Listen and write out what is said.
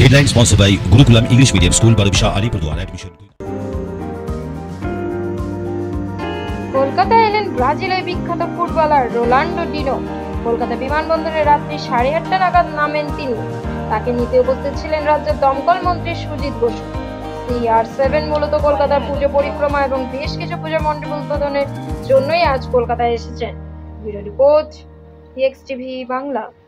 Headline sponsored by Gurukulam English Medium School, Barabisha, Alipurduar. Admission. কলকাতায় এলেন ব্রাজিলের বিখ্যাত ফুটবলার রোনাল্ডো ডিনো। কলকাতা বিমানবন্দরে রাত্রি 8:30 নাগাদ নামেন তিনি। তাকে নিতে উপস্থিত ছিলেন রাজ্যের দমকল মন্ত্রী সুজিত বসু। CR7 মূলত কলকাতার পুজো পরিক্রমা এবং বেশ কিছু পূজা মণ্ডপ উদ্বোধনের জন্যই আজ কলকাতায় এসেছেন। Bureau report, TXTV Bangla.